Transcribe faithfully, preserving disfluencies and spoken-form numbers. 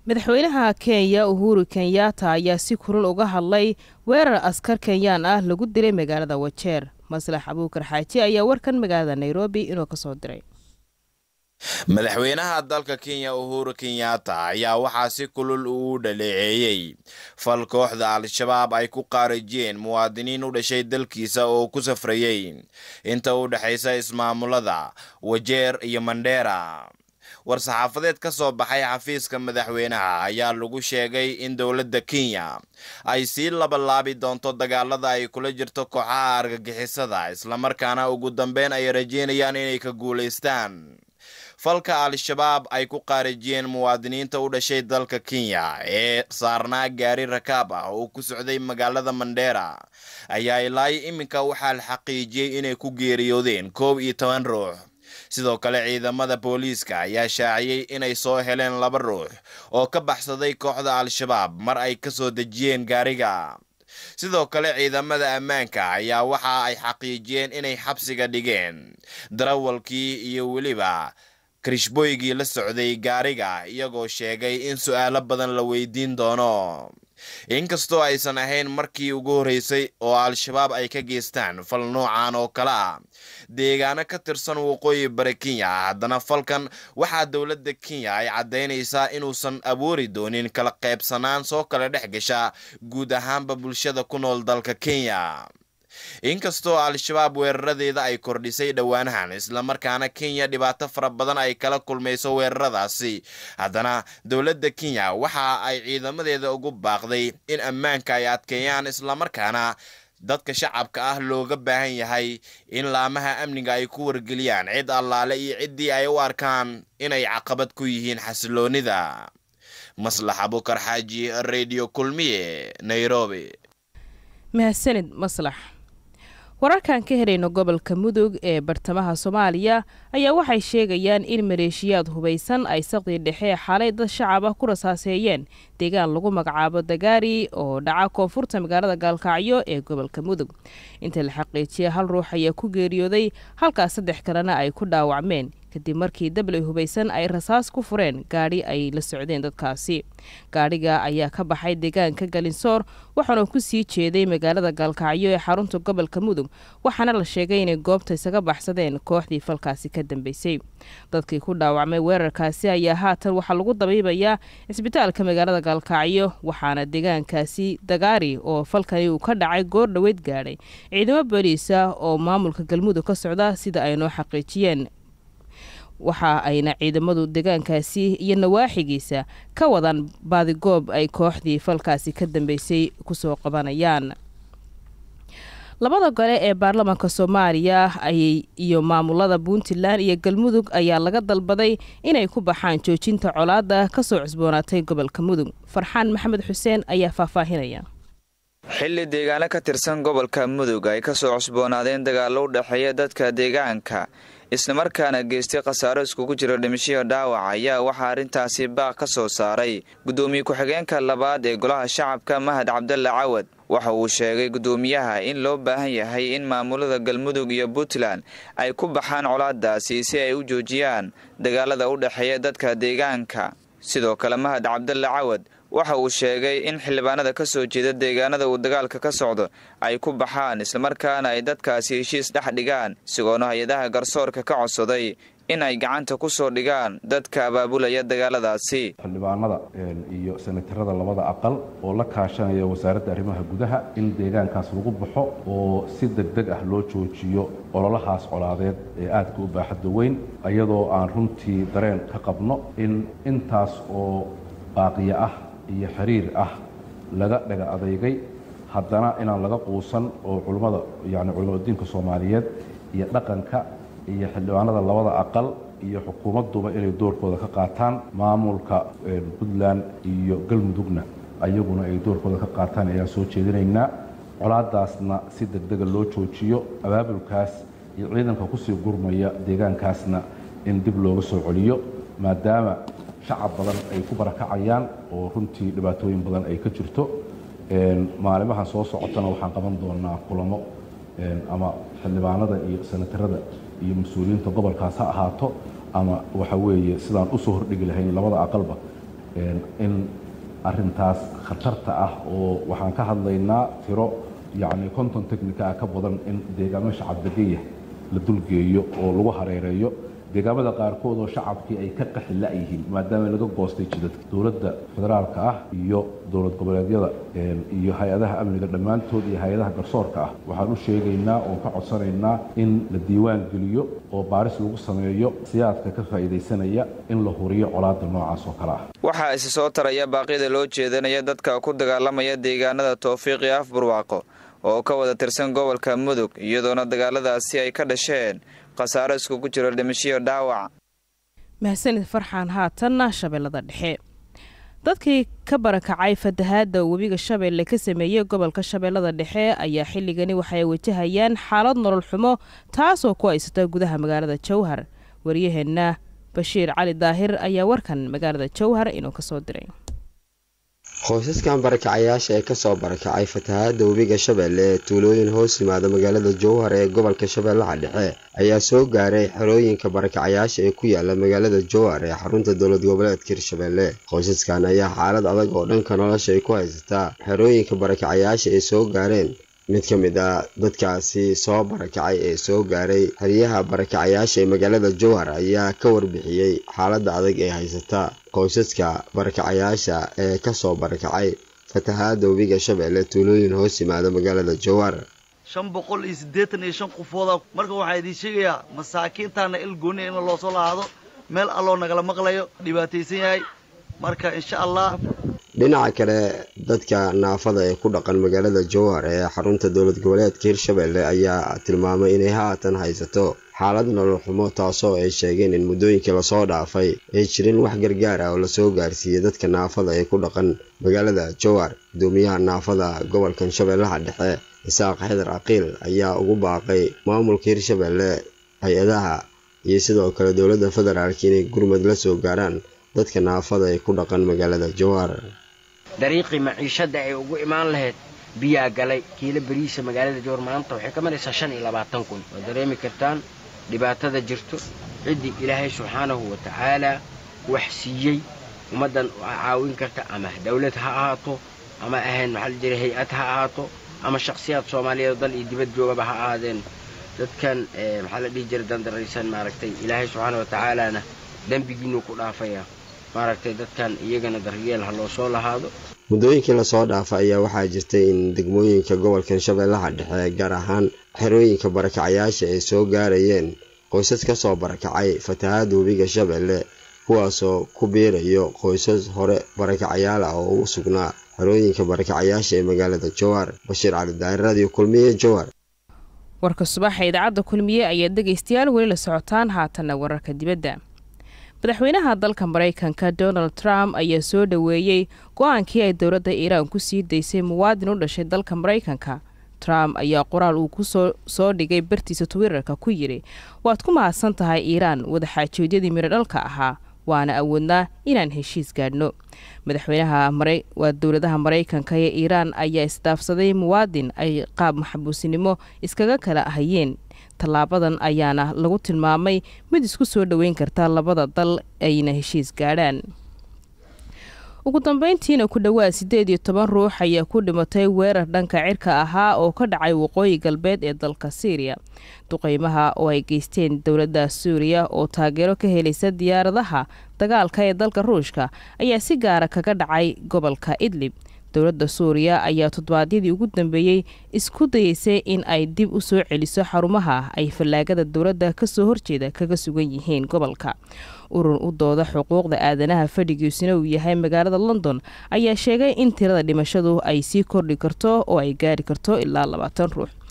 madaxweynaha Kenya Uhuru Kenyatta ayaa si kulul uga hadlay weerar askar Kenyaan ah lagu dilay magaalada Wajeer. Maslax Abuukar Xaaji ayaa warkan magaalada Nairobi inoo ka soo diray. madaxweynaha dalka Kenya Uhuru Kenyatta ayaa waxaa si kulul u dhaleeceeyay fal kooxda Al-Shabaab ay ku qaarajeen muwaadiniin u dhashay dalkiisa oo ku safrayay inta u dhaxaysa ismaamulada Wajeer iyo Mandera. war-saxaafadeed ka soo baxay xafiiska madaxweynaha ayaa lagu sheegay in dowladda Kenya ay sii labalaabi doonto dagaalada ay kula jirto kooxaha argagixisada isla markaana ugu dambeyn ay rajeynayaan inay ka guuleystaan. falka Al-Shabaab ay ku qaarajeen muwaadiniinta u dhashay dalka Kenya ee saarnaa gaari rakaab ah oo ku socday magaalada Mandera ayaa ilaa iminka waxaa la xaqiijiyay inay ku geeriyoodeen koob iyo toban ruux. sidoo kale ciidamada booliiska ayaa shaaciyay inay soo heleen laba ruux oo ka baxsaday kooxda Al-Shabaab mar ay ka soo dejiyeen gaariga. sidoo kale ciidamada ammaanka ayaa waxa ay xaqiijiyeen inay xabsiga dhigeen darawalkii iyo weliba krishboygii la socday gaariga iyagoo sheegay in su'aalo badan la weydiin doono. inkastoo aysan ahayn markii ugu horeysay oo Al-Shabaab ay ka geystaan fal noocan oo kale ah deegaano ka tirsan waqooyi bari Kenya, haddana falkan waxaa dowladda Kenya ay caddeynaysaa inuusan abuuri doonin kala qaybsanaan soo kala dhex gasha guud ahaanba bulshada ku nool dalka Kenya. inkastoo Al-Shabaab weeraradeeda ay kordhisay dhawaanahan isla markaana Kenya dhibaato fara badan ay kala kulmayso weeraradaasi, haddana dowladda Kenya waxa ay ciidamadeeda ugu baaqday in ammaanka ay adkeeyaan isla markaana dadka shacabka ah looga baahan yahay in laamaha amniga ay ku wargeliyaan cid allaale iyo ciddii ay u arkaan inay caqabad ku yihiin xasiloonida. Maslax Abuukar Xaaji, Radio Kulmiye, Nairobi. mahadsanid Maslax. wararkan ka helayno gobolka Mudug ee bartamaha Soomaaliya ayaa waxay sheegayaan in maleeshiyaad hubeysan ay saqdi dhexe xalay dad shacab ah ku rasaaseeyeen deegaan lagu magacaabo Dagaari oo dhaca koonfurta magaalada Gaalkacyo ee gobolka Mudug. inta la xaqiijiyay hal ruux ayaa ku geeriyooday halka saddex kalena ay ku dhaawacmeen kadib markii dablay hubeysan ay rasaas ku fureen gaari ay la socdeen dadkaasi. gaariga ayaa ka baxay deegaanka Galinsoor waxaana ku sii jeeday magaalada Gaalkacyo ee xarunta gobolka Mudug, waxaana la sheegay inay goobta isaga baxsadeen kooxdii falkaasi ka dambeysay. dadkii ku dhaawacmay weerarkaasi ayaa haatan waxa lagu dabiibayaa isbitaalka magaalada Gaalkacyo, waxaana deegaankaasi Dagaari oo falkani uu ka dhacay goor dhaweyd gaadhay ciidamo booliis ah oo maamulka Galmudug ka socda sida ay noo xaqiijiyeen. waxa ayna ciidamadu deegaankaasi iyo nawaaxigiisa ka wadaan baadigoob ay kooxdii falkaasi ka dambeysay ku soo qabanayaan. labada gole ee baarlamaanka Soomaaliya ay iyo maamulada Puntland iyo Galmudug ayaa laga dalbaday inay ku baxaan joojinta colaadda ka soo cusboonaatay gobolka Mudug. Farxaan Maxamed Xuseen ayaa faahfaahinaya. xilli deegaano ka tirsan gobolka Mudug ay ka soo cusboonaadeen dagaalo u dhaxeeya dadka deegaanka isla markaana geystay khasaaro iskugu jira dhimasho dhaawac ayaa waxa arintaasi baaq ka soo saaray gudoomiye ku-xigeenka labaad ee golaha shacabka Mahad Cabdulla Cawad. waxa uu sheegay gudoomiyaha in loo baahan yahay in maamulada Galmudug iyo Puntland ay ku baxaan colaadaasi si ay u joojiyaan dagaalada u dhaxeeya dadka deegaanka. sidoo kale Mahad Cabdulla Cawad waxa uu sheegay in xildhibaanada ka soo jeeda deegaanada uu dagaalka ka socdo ay ku baxaan isla markaana ay dadkaasi heshiis dhex dhigaan, sigoona hay'adaha garsoorka ka codsaday in ay gacanta ku soo dhigaan dadka abaabulaya dagaaladaasi. xildhibaanada iyo senatarada labada aqal oo la kaashanaya wasaaradda arrimaha gudaha in deegaankaas lagu baxo oo si degdeg ah loo joojiyo ololahaas colaadeed ee aadka u baaxadda weyn, iyadoo aan runtii dareen ka qabno in intaas oo baaqiya ah iyo xiriir ah laga dhaga adeegay, haddana inaan laga quusan oo culimada yani culimada diinka Soomaaliyeed iyo dhaqanka iyo xildhibaanada labada aqal iyo xukuumaduba inay doorkooda ka qaataan, maamulka Puntland iyo Galmudugna ayaguna ay doorkooda ka qaataan ayaan soo jeedinaynaa. colaadaasna si degdeg loo joojiyo, abaabulkaas iyo ciidanka ku sii gurmaya deegaankaasna in dib looga soo celiyo, maadaama shacab badan ay ku barakacayaan oo runtii dhibaatooyin badan ay ka jirto. maalimahan soo socotana waxaan qaban doonaa kulamo ama xildhibaanada iyo senatarada iyo mas'uuliyiinta gobolkaas ha ahaato ama waxa weeye sidaan u soo hordhigi lahayn labada aqalba in arrintaas khatarta ah oo waxaan ka hadlaynaa tiro yacni konton technica ah ka badan in deegaamo shacab degan yahay la dulgeeyo oo lagu hareereeyo deegaamada qaarkood oo shacabkii ay ka qaxi la'yihiin maadaama laga goostay jidadka dowladda federaalka ah iyo dowlad goboleedyada iyo hay-adaha amniga dhammaantood iyo hay-adaha garsoorka ah waxaan u sheegaynaa oo ka codsanaynaa in la diiwaan geliyo oo baaris lagu sameeyo siyaadka ka faa'iidaysanaya in la huriyo colaadda noocaas oo kale ah waxaa isi soo taraya baaqyada loo jeedinaya dadka ku dagaalamaya deegaanada Tawfiiq iyo Afburwaaqo oo ka wada tirsan gobolka Mudug iyadoona dagaaladaasi ay ka dhasheen qasaaro iskugu jira dhimasho dhaawac. mahsanid farxaan haatanna Shabeellada Dhexe dadkii ka barakacay fatahaada webiga Shabeelle ka sameeyay gobolka Shabeellada Dhexe ayaa xilligani waxay wajahayaan xaalad nolol xumo taas oo ku haysata gudaha magaalada Jowhar wariyaheena Bashiir Cali Daahir ayaa warkan magaalada Jowhar inuu ka soo diray. qoysaskan barakacayaasha ee ka soo barakacay fatahaada webiga Shabeelle ee tuulooyin hoos yimaada magaalada Jowhar ee gobolka Shabeellaha Dhexe ayaa soo gaaray xerooyinka barakacayaasha ee ku yaala magaalada Jowhar ee xarunta dowlad goboleedka Hirshabeelle. qoysaskan ayaa xaalad adag oo dhanka nolosha ay ku haysataa xerooyinka barakacayaasha ee soo gaareen. mid ka mid ah dadkaasi soo barakacay ee soo gaaray xeryaha barakacayaasha ee magaalada Jowhar ayaa ka warbixiyay xaaladda adag ee haysata qoysaska barakacayaasha ee ka soo barakacay fatahaada webiga Shabeelle tuulooyin hoos yimaada magaalada Jowhar. shan boqol iyo siddeetan iyo shan qofood marka waxaa idin sheegayaa masaakiintaana il gooni in loo soo lahaado meel alloo nagala maqlayo dhibaataysan yahay marka insha Allah. dhinaca kale dadka naafada ee ku dhaqan magaalada Jowhar ee xarunta dowlad goboleedka Hirshabeelle ayaa tilmaamay inay haatan haysato xaalad nolol xumo taasoo ay sheegeen in muddooyinkii la soo dhaafay ay jirin wax gargaar ah oo la soo gaarsiiyay dadka naafada ee ku dhaqan magaalada Jowhar. gudoomiyaha naafada gobolka Shabeellaha Dhexe Isaaq Xidar Aqiil ayaa ugu baaqay maamulka Hirshabeelle hay-adaha iyo sidoo kale dowladda federaalka inay gurmad la soo gaaraan dadka naafada ee ku dhaqan magaalada Jowhar. dariiqii maciishada ay ugu imaan lahayd biyaa galay kiilo bariisa magaalada Jowhar maanta waxay ka maraysaa shan iyo labaatan kun oo dareemi kartaan dhibaatada jirto cidii Ilaahay subxaanahu wa ta'ala wax siiyay ummadan caawin karta ama dawlad ha ahaato ama ahayn maxal jiray hay'ad ha ahaato ama shakhsiyaad Soomaaliyeed dal iyo dibad joogaba ha ahaadeen dadkan maxal la dhigi jiray dandaraysan maaragtay Ilaahay subxaanahu wa ta'ala dambigiinu ku dhaafaya maaragtay dadkan iyagana daryeel ha loo soo lahaado. muddooyinkii la soo dhaafay ayaa waxaa jirtay in degmooyinka gobolka Shabeellaha Dhexe gaar ahaan xerooyinka barakacayaasha ay soo gaarayeen qoysas ka soo barakacay fatahaada webiga Shabeelle kuwaasoo ku biirayo qoysas hore barakacayaal ah oo u sugnaa xerooyinka barakacayaasha ee magaalada Jowhar. Bashiir Cali Daahir, Radio Kulmiye, Jowhar. warka subaxa idaacadda Kulmiye ayaa dhageystayaal weli la socotaan haatan wararka dibadda. madaxweynaha dalka Mareykanka Donald Trump ayaa soo dhaweeyay go'aankii ay dowladda Iiraan ku sii daysay muwaadin u dhashay dalka Mareykanka. Trump ayaa qoraal uu ku soo soo dhigay bartiisa Twitterka ku yiri waad ku mahadsan tahay Iiraan wada xaajoodiyadii miro dhalka ahaa waana awoodnaa inaan heshiis gaadhno. madaxweynaha Marey waa dowladaha Mareykanka iyo Iiraan ayaa isdaafsaday muwaadin ay qaab maxbuusinimo iskaga kala ahayeen. talaabadan ayaana lagu tilmaamay mid isku soo dhaweyn karta labada dal ayna heshiis gaadhaan. ugu dambeyntiina ku dhawaad siddeed iyo toban ruux ayaa ku dhimatay weerar dhanka cirka ahaa oo ka dhacay waqooyi galbeed ee dalka Syria. duqeymaha oo ay geysteen dowladda Suuriya oo taageero ka helaysa diyaaradaha dagaalka ee dalka Ruushka ayaa si gaar ah kaga dhacay gobolka Idlib. dowladda Suuriya ayaa todobaadyadii ugu dambeeyay isku dayeysay in ay dib u soo celiso xarumaha ay fallaagada dowladda ka soo horjeeda kaga sugan yihiin gobolka. urur u dooda xuquuqda aadanaha fadhigiisuna uu yahay magaalada London ayaa sheegay in tirada dhimashadu ay sii kordhi karto oo ay gaari karto ilaa labaatan ruux.